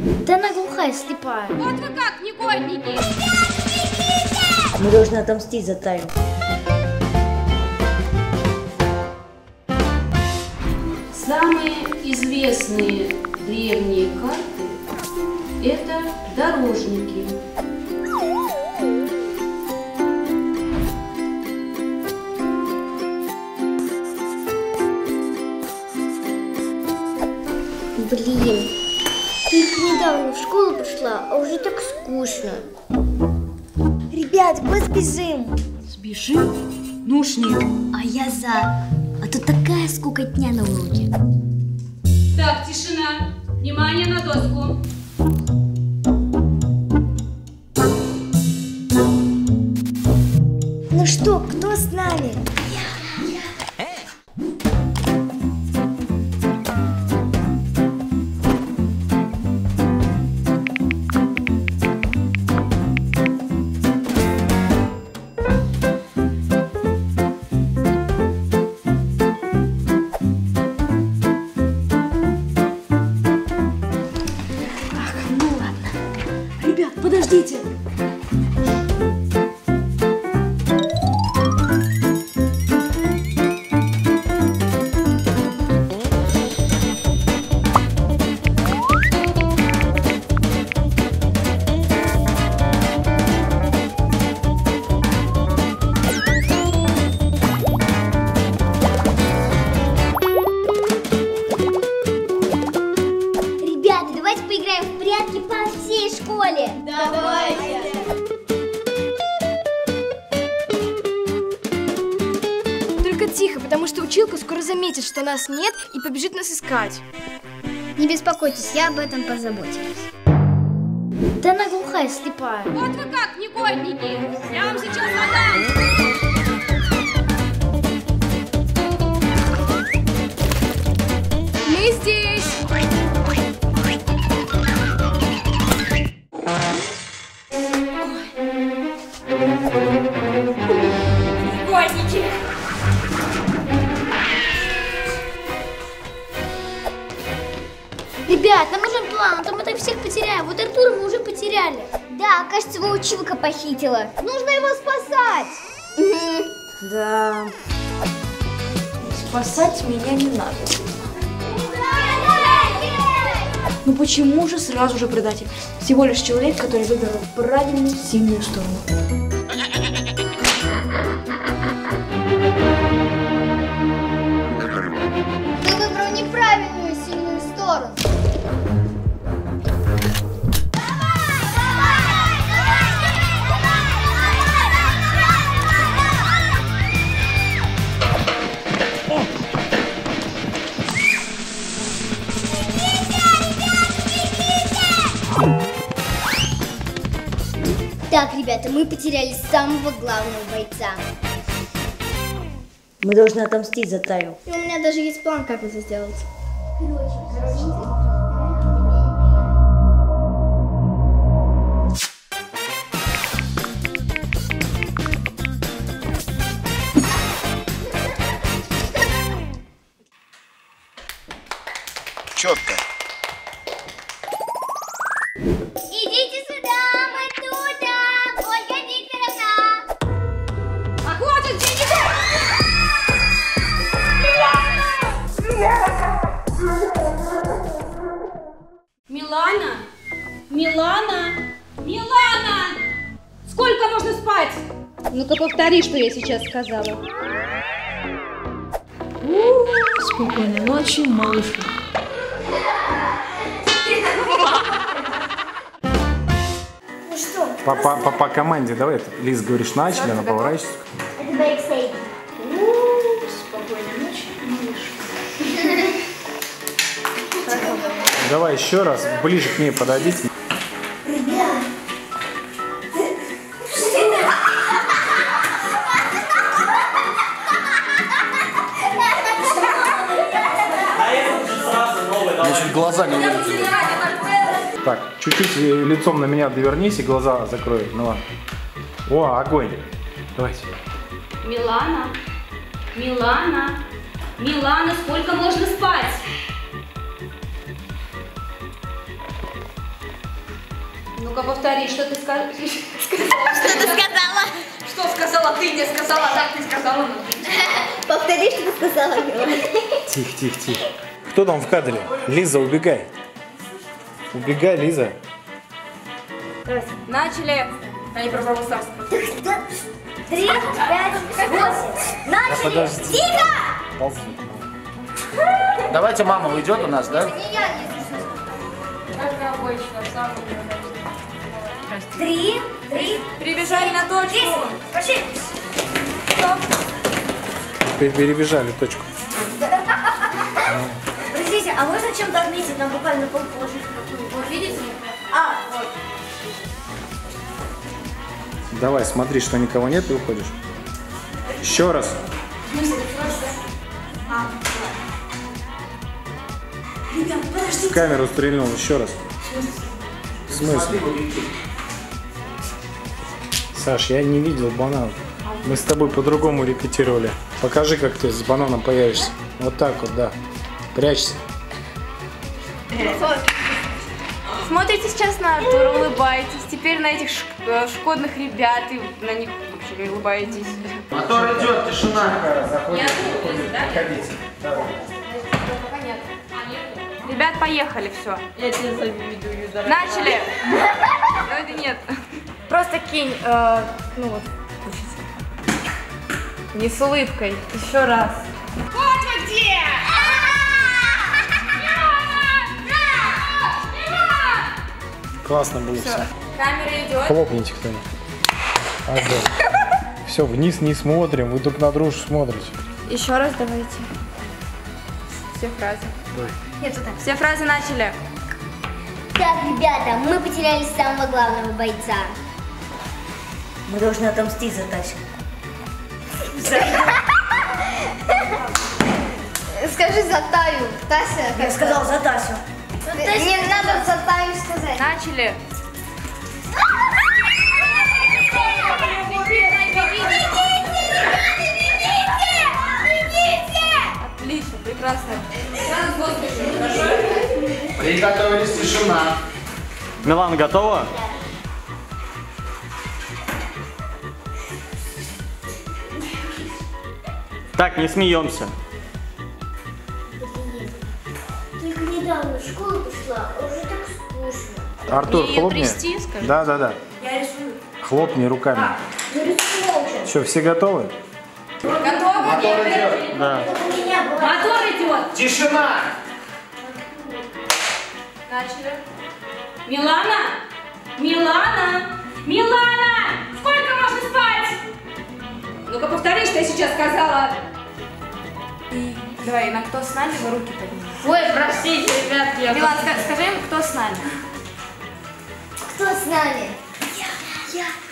Да она глухая, слепая. Вот вы как, негодники! Мы должны отомстить за Таю. Самые известные древние карты – это дорожники. Блин, только недавно в школу пришла, а уже так скучно. Ребят, мы сбежим. Сбежим? Ну уж нет. А я за. А то такая скукотня на уроке. Так, тишина. Внимание на доску. Ну что, кто с нами? Ребят, подождите. Ребята, давайте поиграем в прятки по всей школе. Давайте. Только тихо, потому что училка скоро заметит, что нас нет, и побежит нас искать. Не беспокойтесь, я об этом позабочусь. Да она глухая, слепая. Вот вы как, негодники. Я вам сейчас отдам. Мы здесь! Негодники. Ребят, нам нужен план, а то мы так всех потеряем. Вот Артура мы уже потеряли. Да, кажется, его училка похитила. Нужно его спасать. Да. Спасать меня не надо. Ну почему же сразу же предатель? Всего лишь человек, который выбрал правильную, сильную сторону. Ты выбрал неправильную сильную сторону. Так, ребята, мы потеряли самого главного бойца. Мы должны отомстить за Таю. И у меня даже есть план, как это сделать. Четко. Идите сюда, мы тут, Ольга Викторовна. А хватит, где Милана? Милана? Милана! Сколько можно спать? Ну-ка повтори, что я сейчас сказала. Спокойной ночи, малышка. Ну что, По команде давай. Лиз, говоришь, начали, она поворачивается. это бэкстейдж. Спокойной ночи, малышка. Давай еще раз, ближе к ней подойдите. Мне чуть глаза не вылетели. Так, чуть-чуть лицом на меня довернись и глаза закрой. Ну ладно. О, огонь. Давайте. Милана? Милана? Милана, сколько можно спать? Ну-ка повтори, что ты сказала? Что ты сказала? Что сказала ты, не сказала, так ты сказала. Повтори, что ты сказала. Тихо, тихо, тихо. Кто там в кадре? Лиза, убегай. Убегай, Лиза. Начали. Они про православство. 3, 5, 8. Начали. Подожди. Тихо! Ползут. Давайте мама уйдет у нас, да? Не я, не Как обычно, самый 3, 3. Прибежали на точку. Пошли. Перебежали точку. Простите, а можно чем-то отметить? Нам буквально пол положить. Вот видите? Вот. Давай, смотри, что никого нет, и уходишь. Еще раз. Ребят, подождите. В камеру стрельнул, еще раз. В смысле? Саш, я не видел банан. Мы с тобой по-другому репетировали. Покажи, как ты с бананом появишься. Вот так вот, да. Прячься. Смотрите сейчас на Артура, улыбаетесь. Теперь на этих шкодных ребят и на них вообще не улыбаетесь. Мотор идет, тишина. Я тут, да? Ребят, поехали, все. Я тебя завидую, дорогая. Начали. Ну это нет. Просто кинь, ну вот, не с улыбкой. Еще раз. Вот вы где! Классно было Все, все. камера идет. Хлопните кто-нибудь. Все, вниз не смотрим, вы друг на дружку смотрите. Еще раз давайте. Все фразы. Нет, вот так. Все фразы начали. Так, ребята, мы потеряли самого главного бойца. Мы должны отомстить за Тасю. Скажи за Таю. Тася. Я сказал за Тасю. Не надо за Таю сказать. Начали. Отлично, прекрасно. Приготовились, тишина. Милана готова? Так, не смеемся. Только недавно в школу пошла, а уже так скучно. Артур, Мне её хлопни. трясти, скажи? Да, да, да. Я рисую. Хлопни руками. Нарисую молча. Что, все готовы? Готовы? Мотор идет. Да. У меня была... Мотор идет. Тишина. Начали. Милана! Милана! Милана! Сколько можно спать? Ну-ка повтори, что я сейчас сказала. И давай, на кто с нами, вы руки поднимите. Ой, простите, ребят, я... Милан, скажи им, кто с нами. Кто с нами? Я.